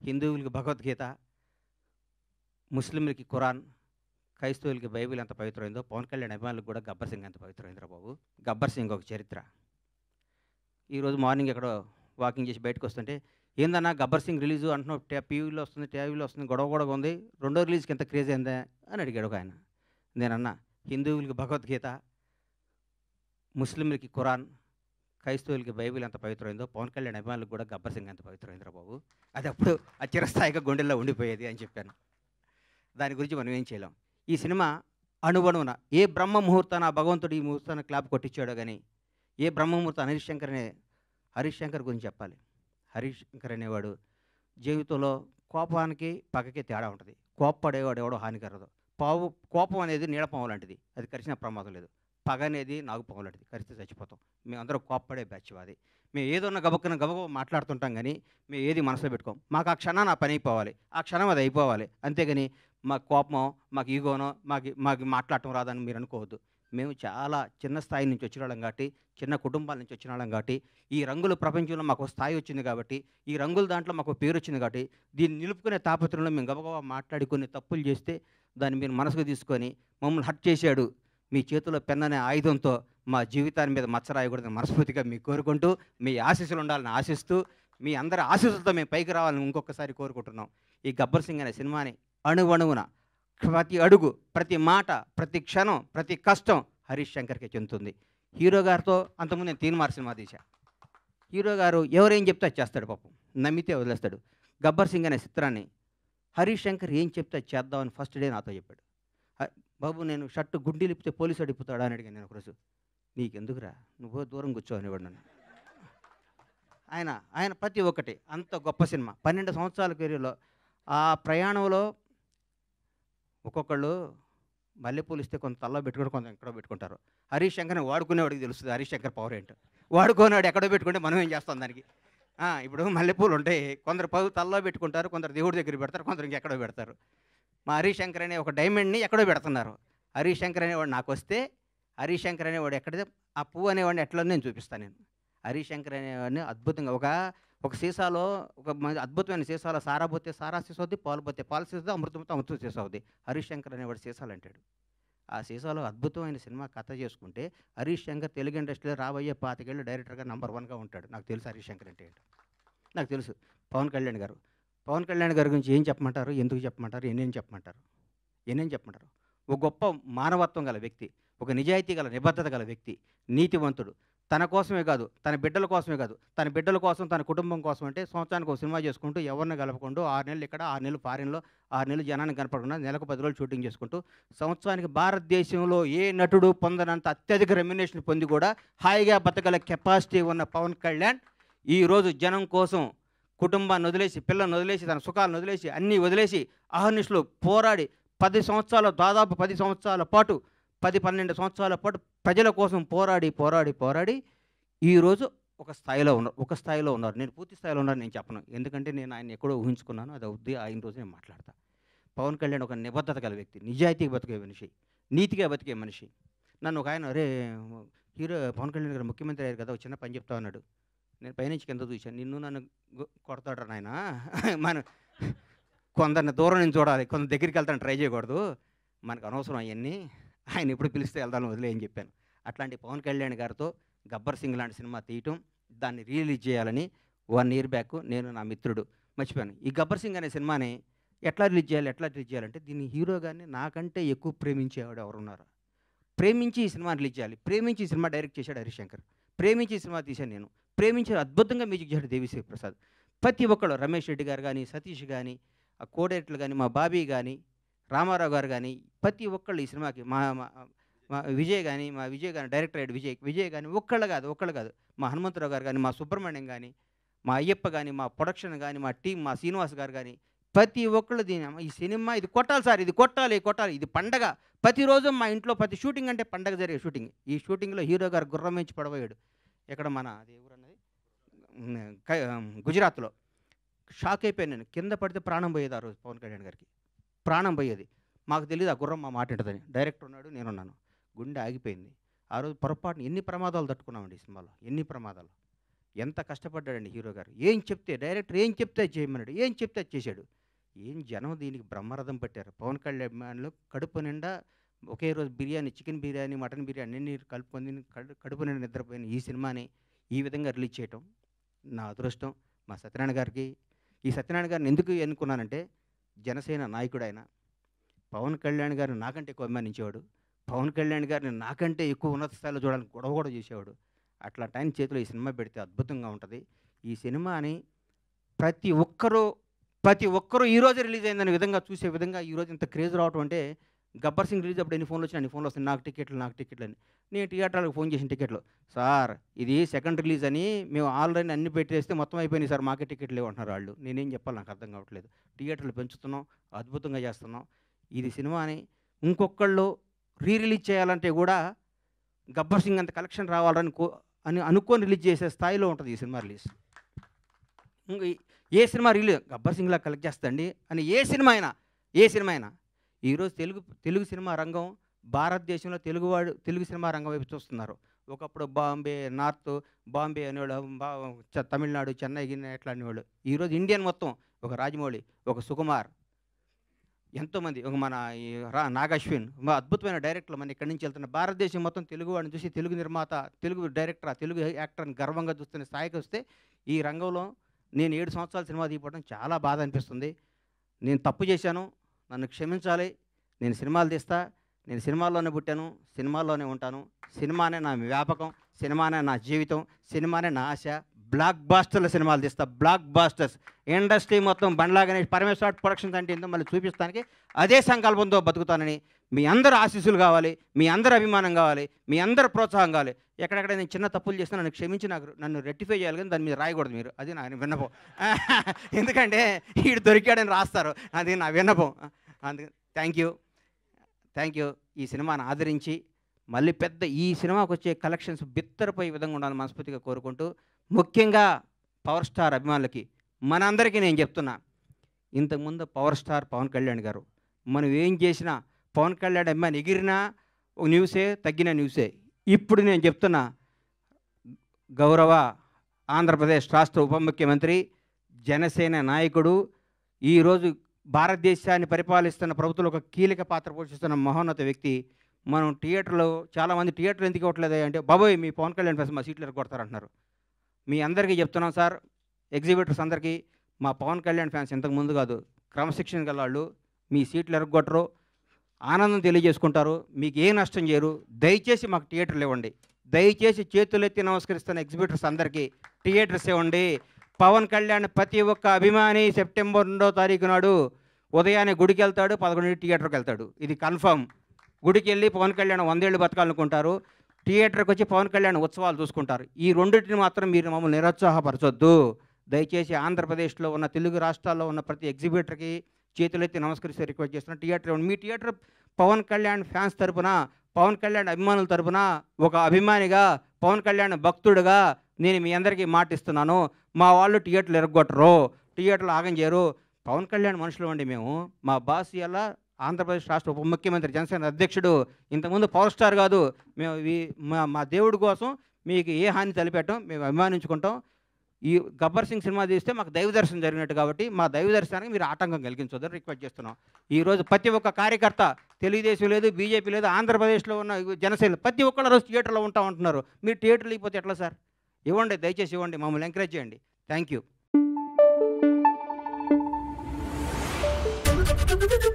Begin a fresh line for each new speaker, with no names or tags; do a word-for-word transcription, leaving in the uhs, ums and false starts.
హిందువులకి భగవద్గీత, ముస్లింలకి ఖురాన్, క్రైస్తవులకి బైబిల్ ఎంత పవిత్రమైందో పవన్ కళ్యాణ్ అభిమానులకు కూడా గబ్బర్ సింగ్ ఎంత పవిత్రమైందిరా బాబు. గబ్బర్ సింగ్ ఒక చరిత్ర. ఈరోజు మార్నింగ్ ఎక్కడో వాకింగ్ చేసి బయటకు వస్తుంటే, ఏందన్నా గబ్బర్ సింగ్ రిలీజు అంటున్నావు, టీవీలో వస్తుంది టీవీలో వస్తుంది గొడవ గొడవ ఉంది, రెండో రిలీజ్కి ఎంత క్రేజ్ అయిందా అని అడిగాడు ఒక ఆయన. నేనన్నా, హిందువులకి భగవద్గీత, ముస్లింలకి ఖురాన్, క్రైస్తవులకి బైబిల్ ఎంత పవిత్రమైందో పవన్ కళ్యాణ్ అభిమానులకు కూడా గబ్బర్ సింగ్ ఎంత పవిత్రమైందిరా బాబు. అది అప్పుడు ఆ చిరస్థాయిగా గుండెల్లో ఉండిపోయేది అని చెప్పాను. దాని గురించి మనం ఏం చేయలేం. ఈ సినిమా అణువణువున ఏ బ్రహ్మ ముహూర్తాన ఆ భగవంతుడు ఈ ముహూర్తాన్ని క్లాప్ కొట్టించాడో కానీ, ఏ బ్రహ్మ ముహూర్తం హరీష్ శంకర్ అనే హరీష్ శంకర్ గురించి చెప్పాలి. హరీష్ శంకర్ అనేవాడు జీవితంలో కోపానికి పగకి తేడా ఉంటుంది. కోప్పడేవాడు ఎవడో హానికరదు. పావు కోపం అనేది నీడపాము లాంటిది, అది కరిచిన ప్రమాదం లేదు. పగ అనేది నాగుపాము లాంటిది, కరిస్తే చచ్చిపోతాం. మేమందరం కోప్పడే బ్యాచ్ అది. మేము ఏదన్నా గబక్కన గబగబ మాట్లాడుతుంటాం కానీ మేము ఏది మనసులో పెట్టుకోం. మాకు ఆ క్షణం నా పని అయిపోవాలి, ఆ క్షణం అది అయిపోవాలి. అంతేగాని మాకు కోపమో మాకు ఈగోనో మాకు మాకు మాట్లాడటం రాదని మీరు అనుకోవద్దు. మేము చాలా చిన్న స్థాయి నుంచి వచ్చిన వాళ్ళం కాబట్టి, చిన్న కుటుంబాల నుంచి వచ్చిన వాళ్ళం కాబట్టి, ఈ రంగుల ప్రపంచంలో మాకు స్థాయి వచ్చింది కాబట్టి, ఈ రంగుల దాంట్లో మాకు పేరు వచ్చింది కాబట్టి, దీన్ని నిలుపుకునే తాపత్రంలో మేము గబగబా మాట్లాడి కొన్ని తప్పులు చేస్తే దాన్ని మీరు మనసుకు తీసుకొని మమ్మల్ని హర్ట్ చేశాడు, మీ చేతిలో పెన్ అనే ఆయుధంతో మా జీవితాన్ని మీద మచ్చరాయకూడదని మనస్ఫూర్తిగా మీకు కోరుకుంటూ, మీ ఆశీస్సులు ఉండాలని ఆశిస్తూ, మీ అందరి ఆశీస్సులతో మేము పైకి రావాలని ఇంకొకసారి కోరుకుంటున్నాం. ఈ గబ్బర్ సింగ్ అనే సినిమాని అణువణువున ప్రతి అడుగు, ప్రతి మాట, ప్రతి క్షణం, ప్రతి కష్టం హరీష్ శంకర్కే చెందుతుంది. హీరో గారితో అంతకుముందు నేను తీన్మార్ సినిమా తీశా. హీరో గారు ఎవరేం చెప్తే అది చేస్తాడు, పాపం నమ్మితే వదిలేస్తాడు. గబ్బర్ సింగ్ అనే చిత్రాన్ని హరీష్ శంకర్ ఏం చెప్తే అది చేద్దామని ఫస్ట్ డే నాతో చెప్పాడు. బాబు నేను షర్టు గుండీ లిపితే పోలీసు అడిగిపోతాడా అని అడిగాను నేను ఒకరోజు. నీకెందుకురా, నువ్వు దూరం కూర్చో అనేవాడు నన్ను. ఆయన ఆయన ప్రతి ఒక్కటి అంత గొప్ప సినిమా. పన్నెండు సంవత్సరాల కెరీర్లో ఆ ప్రయాణంలో ఒక్కొక్కళ్ళు మల్లెపూలు ఇస్తే కొంత తల్లో పెట్టుకుంటే కొంత ఎక్కడో పెట్టుకుంటారు. హరీష్ శంకర్ని వాడుకునేవాడికి తెలుస్తుంది హరీష్ శంకర్ పవర్ ఏంటో. వాడుకునేవాడు ఎక్కడో పెట్టుకుంటే మనం ఏం చేస్తాం దానికి. ఇప్పుడు మల్లెపూలు ఉంటాయి, కొందరు పగు తల్లో పెట్టుకుంటారు, కొందరు దేవుడి దగ్గర పెడతారు, కొందరు ఇంకెక్కడో పెడతారు. మా హరీష్ శంకర్ అనే ఒక డైమండ్ని ఎక్కడో పెడుతున్నారు. హరీష్ శంకర్ అనేవాడు నాకు వస్తే, హరీష్ శంకర్ అనేవాడు ఎక్కడితే ఆ పువ్వు అనేవాడిని ఎట్లా నేను చూపిస్తాను నేను. హరీష్ శంకర్ అనేవాడిని అద్భుతంగా ఒక ఒక సీసాలో ఒక అద్భుతమైన సీసాలో సారా పోతే సారా సీసా అవుద్ది, పాలు పోతే పాలు సీసా, అమృతంతో అమృతం సీసా అవుద్ది. హరీష్ శంకర్ అనేవాడు సీసాలు అంటాడు. ఆ సీసాలో అద్భుతమైన సినిమా కథ చేసుకుంటే హరీష్ శంకర్ తెలుగు ఇండస్ట్రీలో రాబోయే పాతికేళ్ళు డైరెక్టర్గా నెంబర్ వన్గా ఉంటాడు. నాకు తెలుసు హరీష్ శంకర్ అంటే ఏంటో, నాకు తెలుసు. పవన్ కళ్యాణ్ గారు పవన్ కళ్యాణ్ గారి గురించి ఏం చెప్పమంటారు, ఎందుకు చెప్పమంటారు, ఎన్నేం చెప్పమంటారు, ఎన్నేం చెప్పమంటారు. ఒక గొప్ప మానవత్వం గల వ్యక్తి, ఒక నిజాయితీ గల నిబద్ధత గల వ్యక్తి, నీతివంతుడు. తన కోసమే కాదు, తన బిడ్డల కోసమే కాదు, తన బిడ్డల కోసం, తన కుటుంబం కోసం అంటే సంవత్సరానికి ఒక సినిమా చేసుకుంటూ ఎవరిని కలపకుండా ఆరు నెలలు ఇక్కడ, ఆరు నెలలు ఫారిన్లో, ఆరు నెలలు జనానికి కనపడకుండా నెలకు పది రోజులు షూటింగ్ చేసుకుంటూ సంవత్సరానికి భారతదేశంలో ఏ నటుడు పొందనంత అత్యధిక రెమ్యునేషన్ పొంది కూడా హాయిగా బతకగల కెపాసిటీ ఉన్న పవన్ కళ్యాణ్ ఈరోజు జనం కోసం కుటుంబాన్ని వదిలేసి, పిల్లల్ని వదిలేసి, తన సుఖాలను వదిలేసి, అన్నీ వదిలేసి అహర్నిశలు పోరాడి పది సంవత్సరాల దాదాపు పది సంవత్సరాల పాటు పది పన్నెండు సంవత్సరాల పాటు ప్రజల కోసం పోరాడి పోరాడి పోరాడి ఈరోజు ఒక స్థాయిలో ఉన్నారు ఒక స్థాయిలో ఉన్నారు నేను పూర్తి స్థాయిలో ఉన్నాను నేను చెప్పను, ఎందుకంటే నేను ఆయన ఎక్కడో ఊహించుకున్నాను. అది అవుద్ది, ఆయన రోజు నేను మాట్లాడతాను. పవన్ కళ్యాణ్ ఒక నిబద్ధత గల వ్యక్తి, నిజాయితీగా బతికే మనిషి, నీతిగా బతికే మనిషి. నన్ను ఒక ఆయన, అరే హీరో పవన్ కళ్యాణ్ గారు ముఖ్యమంత్రి అయ్యారు కదా, ఒక చిన్న పని చెప్తా ఉన్నాడు. నేను పైనుంచి కింద చూశాను, నిన్ను నన్ను కొడతాడు నాయన, మన కొందరిని దూరం నుంచి చూడాలి, కొంత దగ్గరికి వెళ్తాను ట్రై చేయకూడదు, మనకు అనవసరం అవన్నీ, ఆయన ఎప్పుడు పిలిస్తే వెళ్దాను వదిలే అని చెప్పాను. అట్లాంటి పవన్ కళ్యాణ్ గారితో గబ్బర్ సింగ్ లాంటి సినిమా తీయటం, దాన్ని రిలీజ్ చేయాలని వన్ ఇయర్ బ్యాక్ నేను నా మిత్రుడు మర్చిపోయాను. ఈ గబ్బర్ సింగ్ అనే సినిమాని ఎట్లా రిలీజ్ చేయాలి ఎట్లా రిలీజ్ చేయాలంటే దీన్ని హీరో గారిని నాకంటే ఎక్కువ ప్రేమించేవాడు ఎవరున్నారు, ప్రేమించి ఈ సినిమా రిలీజ్ చేయాలి, ప్రేమించి ఈ సినిమా డైరెక్ట్ చేశాడు హరీష్ శంకర్, ప్రేమించి ఈ సినిమా తీశాను నేను, ప్రేమించి అద్భుతంగా మ్యూజిక్ చేశాడు దేవిశ్రీ ప్రసాద్. ప్రతి ఒక్కళ్ళు రమేష్ రెడ్డి గారు కానీ, సతీష్ కానీ, ఆ కోడేట్లు కానీ, మా బాబీ కానీ, రామారావు గారు కానీ, ప్రతి ఒక్కళ్ళు ఈ సినిమాకి, మా మా విజయ్ కానీ, మా విజయ్ కానీ డైరెక్టర్ అయ్యాడు విజయ్ విజయ్ కానీ, ఒక్కళ్ళు కాదు ఒక్కళ్ళు కాదు మా హనుమంతరావు గారు కానీ, మా సుబ్రహ్మణ్యం కానీ, మా అయ్యప్ప కానీ, మా ప్రొడక్షన్ కానీ, మా టీం, మా శ్రీనివాస్ గారు కానీ, ప్రతి ఒక్కళ్ళు దీని ఈ సినిమా ఇది కొట్టాలి సార్, ఇది కొట్టాలి కొట్టాలి, ఇది పండగ. ప్రతిరోజు మా ఇంట్లో ప్రతి షూటింగ్ అంటే పండగ జరిగే షూటింగ్. ఈ షూటింగ్లో హీరో గారు గుర్రం నుంచి పడబోయాడు. ఎక్కడ మన అది ఎవరన్నది గుజరాత్లో. షాక్ అయిపోయాను నేను, కింద పడితే ప్రాణం పోయేది ఆ రోజు పవన్ కళ్యాణ్ గారికి, ప్రాణం పోయేది. మాకు తెలియదు ఆ గుర్రం మా మాట ఏంటదని. డైరెక్టర్ ఉన్నాడు, నేనున్నాను, గుండె ఆగిపోయింది. ఆ రోజు పొరపాటున ఎన్ని ప్రమాదాలు తట్టుకున్నామండి ఈ సినిమాలో, ఎన్ని ప్రమాదాలు. ఎంత కష్టపడ్డాడండి హీరో గారు. ఏం చెప్తే డైరెక్టర్ ఏం చెప్తే అది చేయమన్నాడు. ఏం చెప్తే అది చేశాడు. ఏం జనం దీనికి బ్రహ్మరథం పట్టారు. పవన్ కళ్యాణ్ అభిమానులు కడుపు నిండా ఒకే రోజు బిర్యానీ, చికెన్ బిర్యానీ, మటన్ బిర్యానీ అన్నీ కలుపుకొని తిని కడు కడుపు నిండా నిద్రపోయిన ఈ సినిమాని ఈ విధంగా రిలీజ్ చేయటం నా అదృష్టం. మా సత్యనారాయణ గారికి, ఈ సత్యనారాయణ గారిని ఎందుకు ఎన్నుకున్నానంటే జనసేన నాయకుడు ఆయన. పవన్ కళ్యాణ్ గారిని నాకంటే ఎక్కువ అభిమానించేవాడు. పవన్ కళ్యాణ్ గారిని నాకంటే ఎక్కువ ఉన్నత స్థాయిలో చూడడానికి గొడవ కూడా చేసేవాడు. అట్లాంటి ఆయన చేతిలో ఈ సినిమా పెడితే అద్భుతంగా ఉంటుంది. ఈ సినిమాని ప్రతి ఒక్కరూ ప్రతి ఒక్కరూ ఈరోజు రిలీజ్ అయిందనే విధంగా చూసే విధంగా ఈరోజు ఇంత క్రేజ్ రావటం అంటే, గబ్బర్ సింగ్ రిలీజ్ అప్పుడు ఎన్ని ఫోన్లు వచ్చినా అన్ని ఫోన్లు వస్తాయి, నాకు టికెట్లు నాకు టికెట్లు అని. నేను థియేటర్లకు ఫోన్ చేసిన టికెట్లు, సార్ ఇది సెకండ్ రిలీజ్ అని మేము ఆల్రెడీ అన్ని పెట్టేస్తే మొత్తం అయిపోయినాయి సార్, మాకే టికెట్లు లేవు అంటున్నారు వాళ్ళు. నేనేం చెప్పాలి, నాకు అర్థం కావట్లేదు. థియేటర్లు పెంచుతున్నాం, అద్భుతంగా చేస్తున్నాం. ఇది సినిమాని ఇంకొకళ్ళు రీ రిలీజ్ చేయాలంటే కూడా గబ్బర్ సింగ్ అంత కలెక్షన్ రావాలని కో అని అనుకొని రిలీజ్ చేసే స్థాయిలో ఉంటుంది ఈ సినిమా రిలీజ్. ఇంక ఏ సినిమా రిలీజ్ గబ్బర్ సింగ్లా కలెక్ట్ చేస్తండి అని ఏ సినిమా అయినా ఏ సినిమా అయినా ఈరోజు తెలుగు తెలుగు సినిమా రంగం భారతదేశంలో తెలుగువాడు తెలుగు సినిమా రంగం వైపు చూస్తున్నారు. ఒకప్పుడు బాంబే నార్త్ బాంబే అనేవాళ్ళు, బా తమిళనాడు చెన్నై గిన్నె ఎట్లా అనేవాళ్ళు. ఈరోజు ఇండియన్ మొత్తం ఒక రాజమౌళి, ఒక సుకుమార్, ఎంతోమంది, ఒక మన ఈ రా నాగశ్విన్, మా అద్భుతమైన డైరెక్టర్లు మన ఇక్కడి నుంచి వెళ్తున్న భారతదేశం మొత్తం తెలుగు వాడిని చూసి తెలుగు నిర్మాత, తెలుగు డైరెక్టర్, తెలుగు యాక్టర్ని గర్వంగా చూస్తున్న స్థాయికి వస్తే ఈ రంగంలో నేను ఏడు సంవత్సరాల సినిమా తీయడం చాలా బాధ అనిపిస్తుంది. నేను తప్పు చేశాను, నన్ను క్షమించాలి. నేను సినిమాలు తీస్తా, నేను సినిమాల్లోనే పుట్టాను, సినిమాల్లోనే ఉంటాను. సినిమానే నా వ్యాపకం, సినిమానే నా జీవితం, సినిమానే నా ఆశ. బ్లాక్ బాస్టర్ల సినిమాలు తీస్తా, బ్లాక్ బాస్టర్స్. ఇండస్ట్రీ మొత్తం బండ్లా గణేష్, పరమేశ్వర ప్రొడక్షన్స్ అంటే ఏందో మళ్ళీ చూపిస్తానికి అదే సంకల్పంతో బతుకుతానని మీ అందరు ఆశీస్సులు కావాలి, మీ అందరు అభిమానం కావాలి, మీ అందరు ప్రోత్సాహం కావాలి. ఎక్కడెక్కడ నేను చిన్న తప్పులు చేస్తే నన్ను క్షమించి నాకు నన్ను రెక్టిఫై చేయాలి, కానీ దాని మీద రాయకూడదు మీరు. అది నా విన్నపం. ఎందుకంటే వీడు దొరికాడని రాస్తారు, అది నా విన్నపం. అందుకే థ్యాంక్ యూ థ్యాంక్ యూ ఈ సినిమాను ఆదరించి మళ్ళీ పెద్ద ఈ సినిమాకు వచ్చే కలెక్షన్స్ బిత్తరపోయే విధంగా ఉండాలని మనస్ఫూర్తిగా కోరుకుంటూ, ముఖ్యంగా పవర్ స్టార్ అభిమానులకి మనందరికీ నేను చెప్తున్నా, ఇంతకుముందు పవర్ స్టార్ పవన్ కళ్యాణ్ గారు, మనం ఏం చేసినా పవన్ కళ్యాణ్ అభిమాని ఎగిరినా ఒక న్యూసే, తగ్గిన న్యూసే. ఇప్పుడు నేను చెప్తున్నా, గౌరవ ఆంధ్రప్రదేశ్ రాష్ట్ర ఉప ముఖ్యమంత్రి, జనసేన నాయకుడు, ఈరోజు భారతదేశాన్ని పరిపాలిస్తున్న ప్రభుత్వంలో ఒక కీలక పాత్ర పోషిస్తున్న మహోన్నత వ్యక్తి. మనం థియేటర్లో చాలామంది థియేటర్లు ఎందుకు ఇవ్వట్లేదు అంటే, బాబోయ్ మీ పవన్ కళ్యాణ్ ఫ్యాన్స్ మా సీట్లు ఎరగొడతారంటున్నారు. మీ అందరికీ చెప్తున్నాం సార్, ఎగ్జిబిటర్స్ అందరికీ, మా పవన్ కళ్యాణ్ ఫ్యాన్స్ ఇంతకు ముందు కాదు, క్రమశిక్షణ గల వాళ్ళు, మీ సీట్లు ఎరగొట్టరు, ఆనందం తెలియజేసుకుంటారు, మీకు ఏ నష్టం చేయరు. దయచేసి మాకు థియేటర్లు ఇవ్వండి. దయచేసి చేతులెత్తి నమస్కరిస్తున్న ఎగ్జిబిటర్స్ అందరికీ థియేటర్స్ ఇవ్వండి. పవన్ కళ్యాణ్ ప్రతి ఒక్క అభిమాని సెప్టెంబర్ రెండో తారీఖు నాడు ఉదయాన్నే గుడికి వెళ్తాడు, పదకొండు థియేటర్కి వెళ్తాడు. ఇది కన్ఫర్మ్. గుడికి వెళ్ళి పవన్ కళ్యాణ్ వందేళ్ళు బతకాలనుకుంటారు, థియేటర్కి వచ్చి పవన్ కళ్యాణ్ ఉత్సవాలు చూసుకుంటారు. ఈ రెండింటిని మాత్రం మీరు మమ్మల్ని నిరుత్సాహపరచొద్దు. దయచేసి ఆంధ్రప్రదేశ్లో ఉన్న తెలుగు రాష్ట్రాల్లో ఉన్న ప్రతి ఎగ్జిబిటర్కి చేతులెత్తి నమస్కరిస్తే రిక్వెస్ట్ చేస్తున్నా, థియేటర్ మీ థియేటర్ పవన్ కళ్యాణ్ ఫ్యాన్స్ తరపున, పవన్ కళ్యాణ్ అభిమానుల తరపున, ఒక అభిమానిగా, పవన్ కళ్యాణ్ భక్తుడుగా నేను మీ అందరికీ మాటిస్తున్నాను, మా వాళ్ళు థియేటర్లు ఎరగొట్టరు, థియేటర్లు ఆగం చేయరు. పవన్ కళ్యాణ్ మనుషులు అండి మేము. మా బాస్ ఇలా ఆంధ్రప్రదేశ్ రాష్ట్ర ఉప ముఖ్యమంత్రి, జనసేన అధ్యక్షుడు, ఇంతకుముందు పవర్ స్టార్ కాదు. మేము మా మా దేవుడి కోసం మీకు ఏ హాని తలపెట్టం, మేము అభిమానించుకుంటాం. ఈ గబ్బర్ సింగ్ సినిమా తీస్తే మాకు దైవ దర్శనం జరిగినట్టు, కాబట్టి మా దైవ దర్శనానికి మీరు ఆటంకం కలిగించొద్దని రిక్వెస్ట్ చేస్తున్నాం. ఈరోజు ప్రతి ఒక్క కార్యకర్త, తెలుగుదేశం లేదు, బీజేపీ లేదు, ఆంధ్రప్రదేశ్లో ఉన్న జనసేన ప్రతి ఒక్కళ్ళ రోజు థియేటర్లో ఉంటా ఉంటున్నారు. మీరు థియేటర్లు అయిపోతే ఎట్లా సార్? ఇవ్వండి, దయచేసి ఇవ్వండి, మమ్మల్ని ఎంకరేజ్ చేయండి. Thank you.